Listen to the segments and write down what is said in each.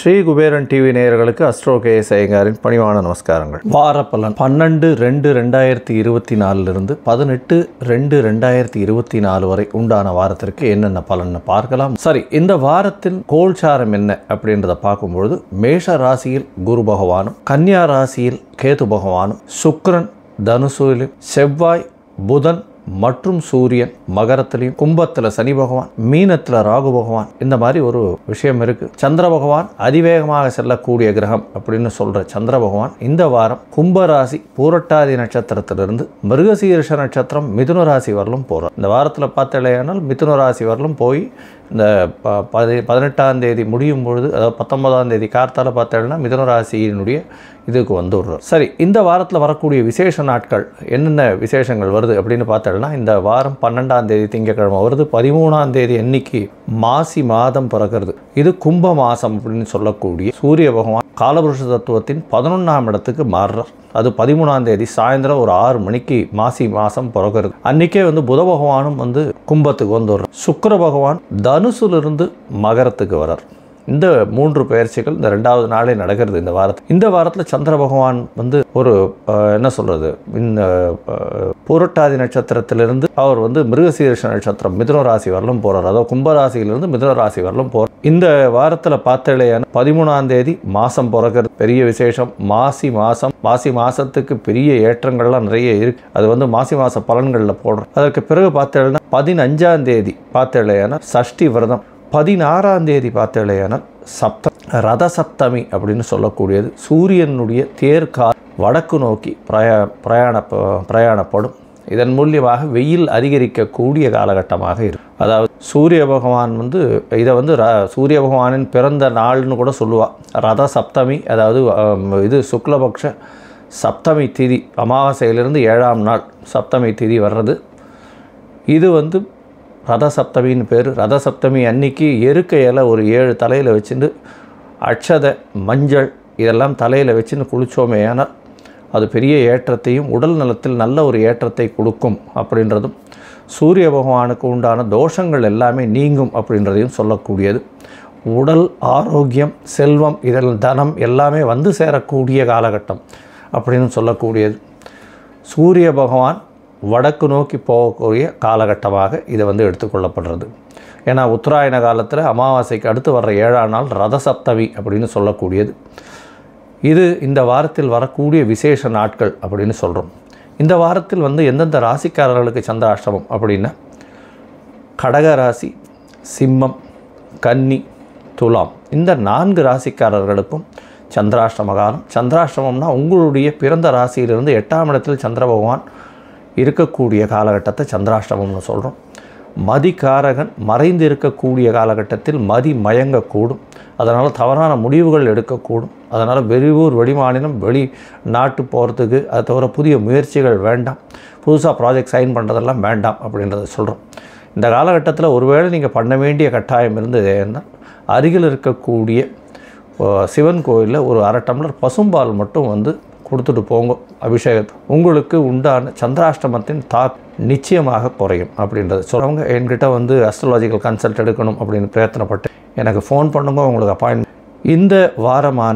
Sri Kuberan TV நேயர்களுக்கு astro K S ஐயங்காரின் பணிவான நமஸ்காரங்கள். வாரப்பலன் 12/2/2024 18/2/2024 வரை உண்டான வாரத்திற்கு என்னென்ன பலன்னு பார்க்கலாம். சரி, இந்த வாரத்தின் கோல்சாரம் என்ன அப்படின்றத பார்க்கும்பொழுது மேஷ ராசியில் குரு பகவானும், கன்னியா ராசியில் கேது பகவானும், சுக்கிரன் தனுசுவிலும், செவ்வாய் புதன் மற்றும் சூரியன் மகரத்திலையும், கும்பத்தில் சனி பகவான், மீனத்தில் ராகு பகவான், இந்த மாதிரி ஒரு விஷயம் இருக்குது. சந்திர பகவான் அதிவேகமாக செல்லக்கூடிய கிரகம் அப்படின்னு சொல்கிற சந்திர பகவான் இந்த வாரம் கும்பராசி பூரட்டாதி நட்சத்திரத்திலிருந்து மிருகசீரிஷ நட்சத்திரம் மிதுன ராசி வரலும் போகிறார். இந்த வாரத்தில் பார்த்தலையானால் மிதுன ராசி வரலும் போய் இந்த 18ஆம் தேதி முடியும் பொழுது, அதாவது 19ஆம் தேதி கார்த்தால பார்த்தேன்னா மிதுன ராசியினுடைய இதுக்கு வந்துடுறார். சரி, இந்த வாரத்தில் வரக்கூடிய விசேஷ நாட்கள் என்னென்ன விசேஷங்கள் வருது அப்படின்னு பார்த்தோம்னா, இந்த வாரம் 12ஆம் தேதி திங்கட்கிழமை வருது. 13ஆம் தேதி அன்னைக்கு மாசி மாதம் பிறக்கிறது. இது கும்ப மாதம் அப்படின்னு சொல்லக்கூடிய சூரிய பகவான் காலபுருஷ தத்துவத்தின் 11ஆம் இடத்துக்கு மாறுறார். அது 13ஆம் தேதி சாயந்தரம் ஒரு 6 மணிக்கு மாசி மாதம் பிறக்கிறது. அன்றைக்கே புத பகவானும் கும்பத்துக்கு வந்துடுறார். சுக்கிர பகவான் தனுசுலிருந்து மகரத்துக்கு வரார். இந்த 3 பெயர்ச்சிகள் இந்த 2வது நாளே நடக்கிறது இந்த வாரத்தில். இந்த வாரத்தில் சந்திர பகவான் ஒரு என்ன சொல்கிறது, இந்த பூரட்டாதி நட்சத்திரத்திலிருந்து அவர் மிருகசீரிஷ நட்சத்திரம் மிதுன ராசி வரலும் போகிறார். அதாவது கும்பராசியிலிருந்து மிதுன ராசி வரலும் போகிறார். இந்த வாரத்தில் பார்த்தலையான 13ஆம் தேதி மாதம் பிறக்கிறது. பெரிய விசேஷம். மாசி மாதத்துக்கு பெரிய ஏற்றங்கள்லாம் நிறைய இருக்குது. அது மாசி மாத பலன்களில் போடுறோம். அதற்கு பிறகு பார்த்தேன்னா 15ஆம் தேதி பார்த்தலையான சஷ்டி விரதம், 16ஆம் தேதி பார்த்தலையான ரத சப்தமி அப்படின்னு சொல்லக்கூடியது. சூரியனுடைய தேர்கால் வடக்கு நோக்கி பிரயாணப்படும். இதன் மூலியமாக வெயில் அதிகரிக்கக்கூடிய காலகட்டமாக இருக்கும். அதாவது சூரிய பகவான் இதை சூரிய பகவானின் பிறந்த நாள்னு கூட சொல்லுவாள். ரத சப்தமி, அதாவது இது சுக்லபக்ஷ சப்தமி திதி, அமாவாசையிலிருந்து 7ஆம் நாள் சப்தமி திதி வர்றது. இது ரத சப்தமின்னு பேர். ரத சப்தமி அன்னைக்கு எருக்க இலை ஒரு 7 தலையில் வச்சுட்டு அட்சதை மஞ்சள் இதெல்லாம் தலையில் வச்சுன்னு குளித்தோமே ஆனால் அது பெரிய ஏற்றத்தையும் உடல் நலத்தில் நல்ல ஒரு ஏற்றத்தை கொடுக்கும் அப்படின்றதும், சூரிய பகவானுக்கு உண்டான தோஷங்கள் எல்லாமே நீங்கும் அப்படின்றதையும் சொல்லக்கூடியது. உடல் ஆரோக்கியம், செல்வம், இதில் தனம் எல்லாமே சேரக்கூடிய காலகட்டம் அப்படின்னு சொல்லக்கூடியது. சூரிய பகவான் வடக்கு நோக்கி போகக்கூடிய காலகட்டமாக இதை எடுத்துக்கொள்ளப்படுறது. ஏன்னா உத்தராயண காலத்தில் அமாவாசைக்கு அடுத்து வர்ற 7ஆம் நாள் ரத சப்தமி அப்படின்னு சொல்லக்கூடியது. இது இந்த வாரத்தில் வரக்கூடிய விசேஷ நாட்கள் அப்படின்னு சொல்கிறோம். இந்த வாரத்தில் எந்தெந்த ராசிக்காரர்களுக்கு சந்திராஷ்டமம் அப்படின்னா, கடக ராசி, சிம்மம், கன்னி, துலாம், இந்த 4 ராசிக்காரர்களுக்கும் சந்திராஷ்டம காலம். சந்திராஷ்டமம்னா உங்களுடைய பிறந்த ராசியிலிருந்து 8ஆம் இடத்தில் சந்திர பகவான் இருக்கக்கூடிய காலகட்டத்தை சந்திராஷ்டமம்னு சொல்கிறோம். மதிக்காரகன் மறைந்து இருக்கக்கூடிய காலகட்டத்தில் மதி மயங்கக்கூடும். அதனால் தவறான முடிவுகள் எடுக்கக்கூடும். அதனால் வெளியூர் வெளிமாநிலம் வெளி நாட்டு போகிறதுக்கு அதை தவிர புதிய முயற்சிகள் வேண்டாம். புதுசாக ப்ராஜெக்ட் சைன் பண்ணுறதெல்லாம் வேண்டாம் அப்படின்றத சொல்கிறோம். இந்த காலகட்டத்தில் ஒருவேளை நீங்கள் பண்ண வேண்டிய கட்டாயம் இருந்ததுன்னா, அருகில் இருக்கக்கூடிய சிவன் கோயிலில் ஒரு 1/2 டம்ளர் பசும்பால் மட்டும் கொடுத்துட்டு போங்க அபிஷேகத்தை. உங்களுக்கு உண்டான சந்திராஷ்டமத்தின் நிச்சயமாக குறையும் அப்படின்றது சொல்கிறவங்க. என்கிட்ட அஸ்ட்ராலஜிக்கல் கன்சல்ட் எடுக்கணும் அப்படின்னு பிரயத்தனப்பட்டு எனக்கு ஃபோன் பண்ணுங்க, உங்களுக்கு அப்பாயின்மெண்ட். இந்த வாரமான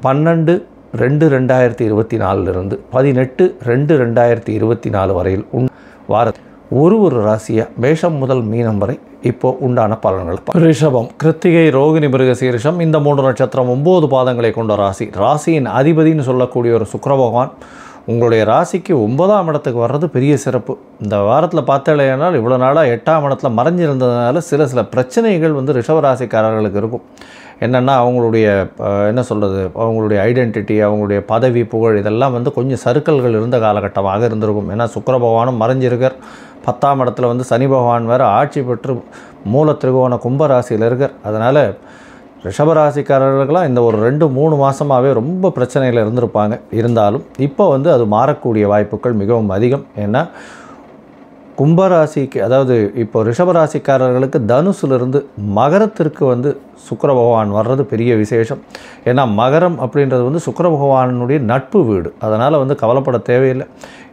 12/2/2024 18/2/2024 வரையில் வாரத்தில் ஒரு ராசியாக மேஷம் முதல் மீனம் வரை இப்போ உண்டான பலன்கள். ரிஷபம், கிருத்திகை, ரோகிணி, மிருகசீரிஷம், இந்த 3 நட்சத்திரம் 9 பாதங்களை கொண்ட ராசி. ராசியின் அதிபதினு சொல்லக்கூடிய ஒரு சுக்கிர பகவான் உங்களுடைய ராசிக்கு 9ஆம் இடத்துக்கு வர்றது பெரிய சிறப்பு. இந்த வாரத்தில் பார்த்தலையானால் இவ்வளோ நாளாக 8ஆம் இடத்துல மறைஞ்சிருந்ததுனால சில பிரச்சனைகள் ரிஷபராசிக்காரர்களுக்கு இருக்கும். என்னென்னா அவங்களுடைய என்ன சொல்கிறது, அவங்களுடைய ஐடென்டிட்டி, அவங்களுடைய பதவி புகழ் இதெல்லாம் கொஞ்சம் சறுக்கல்கள் இருந்த காலகட்டமாக இருந்திருக்கும். ஏன்னா சுக்கிர பகவானும் மறைஞ்சிருக்கார். 10ஆம் இடத்துல சனி பகவான் வேறு ஆட்சி பெற்று மூல திரிகோண கும்பராசியில் இருக்கார். அதனால் ரிஷபராசிக்காரர்களுக்கெல்லாம் இந்த ஒரு 2-3 மாதமாகவே ரொம்ப பிரச்சனையில் இருந்திருப்பாங்க. இருந்தாலும் இப்போ அது மாறக்கூடிய வாய்ப்புகள் மிகவும் அதிகம். ஏன்னா கும்பராசிக்கு, அதாவது இப்போ ரிஷபராசிக்காரர்களுக்கு தனுசுலிருந்து மகரத்திற்கு சுக்கிர பகவான் வர்றது பெரிய விசேஷம். ஏன்னா மகரம் அப்படின்றது சுக்கிர பகவானுடைய நட்பு வீடு. அதனால் கவலைப்பட தேவையில்லை.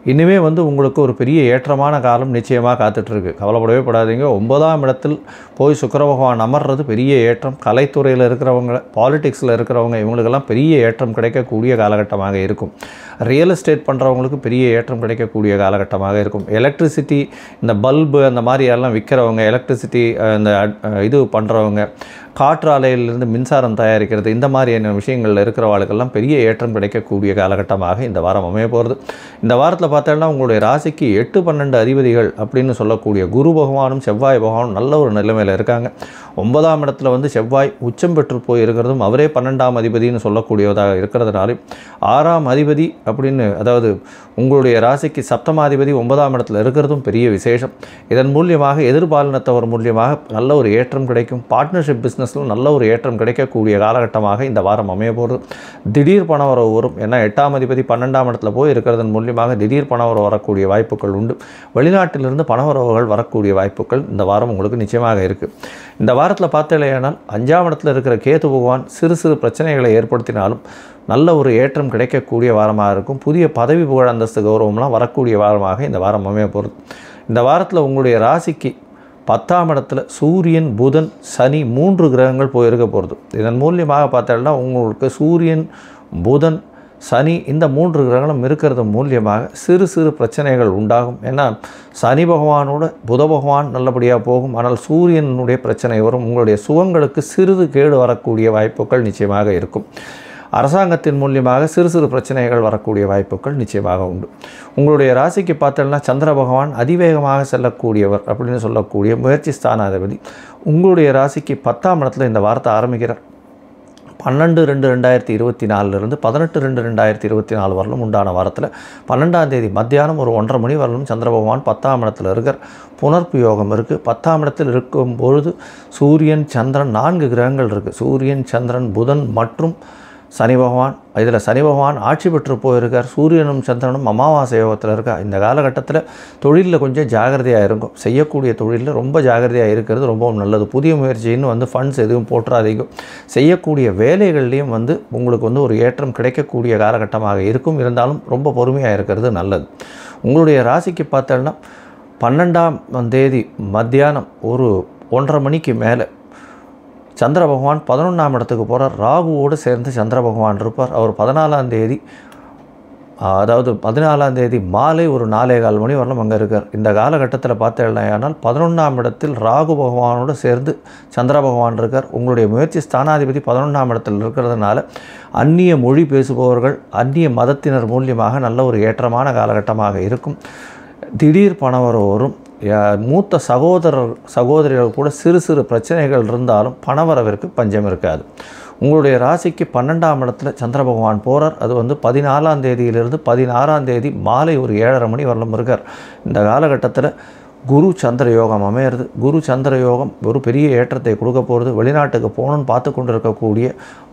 இனிமே வந்து உங்களுக்கு ஒரு பெரிய ஏற்றமான காலம் நிச்சயமாக காத்துட்ருக்கு. கவலைப்படவே படாதீங்க. 9ஆம் இடத்தில் போய் சுக்கிர பகவான் அமர்றது பெரிய ஏற்றம். கலைத்துறையில் இருக்கிறவங்க, பாலிடிக்ஸில் இருக்கிறவங்க, இவங்களுக்கெல்லாம் பெரிய ஏற்றம் கிடைக்கக்கூடிய காலகட்டமாக இருக்கும். ரியல் எஸ்டேட் பண்ணுறவங்களுக்கு பெரிய ஏற்றம் கிடைக்கக்கூடிய காலகட்டமாக இருக்கும். எலக்ட்ரிசிட்டி, இந்த பல்பு அந்த மாதிரி எல்லாம் விற்கிறவங்க, எலக்ட்ரிசிட்டி இந்த இது பண்ணுறவங்க, காற்றாலையிலிருந்து மின்சாரம் தயாரிக்கிறது, இந்த மாதிரியான விஷயங்களில் இருக்கிறவர்களுக்கெல்லாம் பெரிய ஏற்றம் கிடைக்கக்கூடிய காலகட்டமாக இந்த வாரம் அமைய போகிறது. இந்த வாரத்தில் பார்த்தோன்னா உங்களுடைய ராசிக்கு 8, 12 அதிபதிகள் அப்படின்னு சொல்லக்கூடிய குரு பகவானும் செவ்வாய் பகவானும் நல்ல ஒரு நிலைமையில் இருக்காங்க. 9ஆம் இடத்துல வந்து செவ்வாய் உச்சம் பெற்று போய் இருக்கிறதும் அவரே 12ஆம் அதிபதினு சொல்லக்கூடியதாக இருக்கிறதுனாலும் 6ஆம் அதிபதி அப்படின்னு, அதாவது உங்களுடைய ராசிக்கு சப்தமாதிபதி 9ஆம் இடத்துல இருக்கிறதும் பெரிய விசேஷம். இதன் மூலியமாக எதிர்பாலினத்தவர் மூலியமாக நல்ல ஒரு ஏற்றம் கிடைக்கும். பார்ட்னர்ஷிப் பிஸ்னஸில் நல்ல ஒரு ஏற்றம் கிடைக்கக்கூடிய காலகட்டமாக இந்த வாரம் அமைய போகிறது. திடீர் பணவரவு வரும். ஏன்னா 8ஆம் அதிபதி 12ஆம் இடத்துல போய் இருக்கிறதன் மூலியமாக திடீர் பணவரவு வரக்கூடிய வாய்ப்புகள் உண்டு. வெளிநாட்டிலிருந்து பணவரவுகள் வரக்கூடிய வாய்ப்புகள் இந்த வாரம் உங்களுக்கு நிச்சயமாக இருக்குது. இந்த வாரத்தில் பார்த்தீங்களேனால் 5ஆம் இடத்துல இருக்கிற கேது பகவான் சிறு சிறு பிரச்சனைகளை ஏற்படுத்தினாலும் நல்ல ஒரு ஏற்றம் கிடைக்கக்கூடிய வாரமாக இருக்கும். புதிய பதவி புகழ் அந்தஸ்து கௌரவம்லாம் வரக்கூடிய வாரமாக இந்த வாரம் அமைய போகிறது. இந்த வாரத்தில் உங்களுடைய ராசிக்கு 10ஆம் இடத்துல சூரியன், புதன், சனி 3 கிரகங்கள் போயிருக்க போகிறது. இதன் மூலியமாக பார்த்தோம்னா உங்களுக்கு சூரியன், புதன், சனி இந்த 3 கிரகங்களும் இருக்கிறது மூலியமாக சிறு சிறு பிரச்சனைகள் உண்டாகும். ஏன்னா சனி பகவானோட புத பகவான் நல்லபடியாக போகும். ஆனால் சூரியனுடைய பிரச்சனை வரும். உங்களுடைய சுகங்களுக்கு சிறிது கேடு வரக்கூடிய வாய்ப்புகள் நிச்சயமாக இருக்கும். அரசாங்கத்தின் மூலியமாக சிறு சிறு பிரச்சனைகள் வரக்கூடிய வாய்ப்புகள் நிச்சயமாக உண்டு. உங்களுடைய ராசிக்கு பார்த்தோம்னா சந்திர பகவான் அதிவேகமாக செல்லக்கூடியவர் அப்படின்னு சொல்லக்கூடிய முயற்சி ஸ்தானாதிபதி உங்களுடைய ராசிக்கு 10ஆம் இடத்துல இந்த வாரத்தை ஆரம்பிக்கிறார். 12/2/2024 18/2/2024 வரலும் உண்டான வாரத்தில் 12ஆம் தேதி மத்தியானம் ஒரு 1:30 மணி வரலும் சந்திர பகவான் 10ஆம் இடத்துல இருக்கார். புனர்ப்பு யோகம் இருக்குது. 10ஆம் இடத்தில் இருக்கும் பொழுது சூரியன், சந்திரன் 4 கிரகங்கள் இருக்குது. சூரியன், சந்திரன், புதன் மற்றும் சனி பகவான். இதில் சனி பகவான் ஆட்சி பெற்று போயிருக்கார். சூரியனும் சந்திரனும் அமாவாசை யோகத்தில் இருக்கா. இந்த காலகட்டத்தில் தொழிலில் கொஞ்சம் ஜாகிரதையாக இருக்கும். செய்யக்கூடிய தொழிலில் ரொம்ப ஜாகிரதையாக இருக்கிறது ரொம்பவும் நல்லது. புதிய முயற்சின்னு வந்து ஃபண்ட்ஸ் எதுவும் போட்டுறாதீங்க. செய்யக்கூடிய வேலைகள்லேயும் வந்து உங்களுக்கு வந்து ஒரு ஏற்றம் கிடைக்கக்கூடிய காலகட்டமாக இருக்கும். இருந்தாலும் ரொம்ப பொறுமையாக இருக்கிறது நல்லது. உங்களுடைய ராசிக்கு பார்த்தோன்னா 12ஆம் தேதி மத்தியானம் ஒரு 1:30 மணிக்கு மேலே சந்திர பகவான் 11ஆம் இடத்துக்கு போகிறார். ராகுவோடு சேர்ந்து சந்திர பகவான் இருப்பார். அவர் 14ஆம் தேதி, அதாவது 14ஆம் தேதி மாலை ஒரு 4:15 மணி வரலும் அங்கே இருக்கார். இந்த காலகட்டத்தில் பார்த்தேனால் 11ஆம் இடத்தில் ராகு பகவானோடு சேர்ந்து சந்திர பகவான் இருக்கார். உங்களுடைய முயற்சி ஸ்தானாதிபதி 11ஆம் இடத்தில் இருக்கிறதுனால அந்நிய மொழி பேசுபவர்கள், அந்நிய மதத்தினர் மூலியமாக நல்ல ஒரு ஏற்றமான காலகட்டமாக இருக்கும். திடீர் பணவரவு வரும். மூத்த சகோதரிகள் கூட சிறு சிறு பிரச்சனைகள் இருந்தாலும் பணவரவிற்கு பஞ்சம் இருக்காது. உங்களுடைய ராசிக்கு 12ஆம் இடத்துல சந்திர பகவான் போகிறார். அது வந்து 14ஆம் தேதியிலிருந்து 16ஆம் தேதி மாலை ஒரு 7:30 மணி வரலும் இருக்கார். இந்த காலகட்டத்தில் குரு சந்திர யோகம் அமையிறது. குரு சந்திர யோகம் ஒரு பெரிய ஏற்றத்தை கொடுக்க போகிறது. வெளிநாட்டுக்கு போகணுன்னு பார்த்து கொண்டு இருக்கக்கூடிய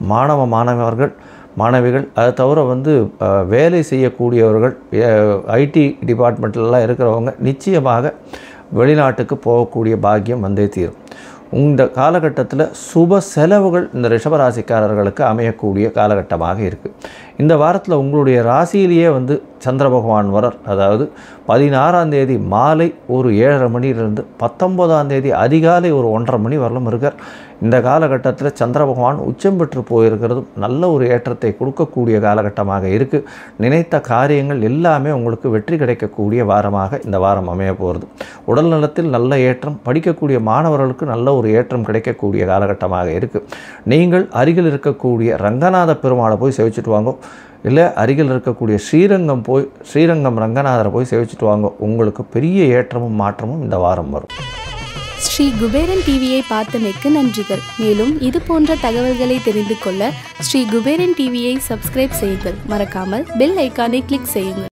மாணவிகள், அதை தவிர வந்து வேலை செய்யக்கூடியவர்கள், ஐடி டிபார்ட்மெண்ட்லாம் இருக்கிறவங்க நிச்சயமாக வெளிநாட்டுக்கு போகக்கூடிய பாக்கியம் வந்தே தீரும். இந்த காலகட்டத்தில் சுப செலவுகள் இந்த ரிஷபராசிக்காரர்களுக்கு அமையக்கூடிய காலகட்டமாக இருக்குது. இந்த வாரத்தில் உங்களுடைய ராசியிலேயே வந்து சந்திர பகவான் வரார். அதாவது 16ஆம் தேதி மாலை ஒரு 7:30 மணியிலிருந்து 19ஆம் தேதி அதிகாலை ஒரு 1:30 மணி வரலும் இருக்கார். இந்த காலகட்டத்தில் சந்திர பகவான் உச்சம் பெற்று போயிருக்கிறதும் நல்ல ஒரு ஏற்றத்தை கொடுக்கக்கூடிய காலகட்டமாக இருக்குது. நினைத்த காரியங்கள் எல்லாமே உங்களுக்கு வெற்றி கிடைக்கக்கூடிய வாரமாக இந்த வாரம் அமைய போகிறது. உடல் நலத்தில் நல்ல ஏற்றம், படிக்கக்கூடிய மாணவர்களுக்கு நல்ல ஒரு ஏற்றம் கிடைக்கக்கூடிய காலகட்டமாக இருக்குது. நீங்கள் அருகில் இருக்கக்கூடிய ரங்கநாத பெருமாளை போய் சேவிச்சுட்டு வாங்க. இல்லை அருகில் இருக்கக்கூடிய ஸ்ரீரங்கம் ரங்கநாதரை போய் சேவிச்சுட்டு வாங்க. உங்களுக்கு பெரிய ஏற்றமும் மாற்றமும் இந்த வாரம் வரும். ஸ்ரீ குபேரன் டிவியை பார்த்தமைக்கு நன்றிகள். மேலும் இது போன்ற தகவல்களை தெரிந்து கொள்ள ஸ்ரீ குபேரன் டிவியை சப்ஸ்கிரைப் செய்யுங்கள். மறக்காமல் பெல் ஐக்கானை கிளிக் செய்யுங்கள்.